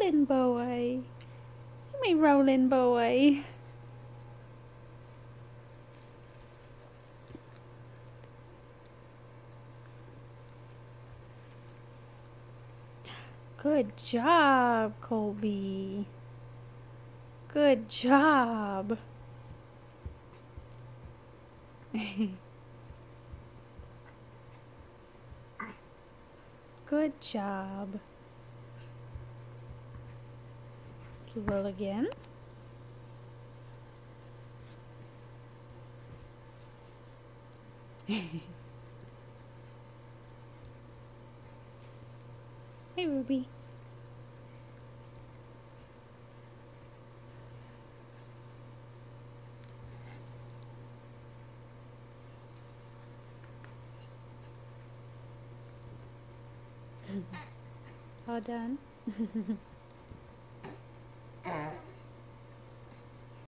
rolling boy. You my rolling boy. Good job, Colby. Good job. Good job. You roll again. Hey, Ruby. All done?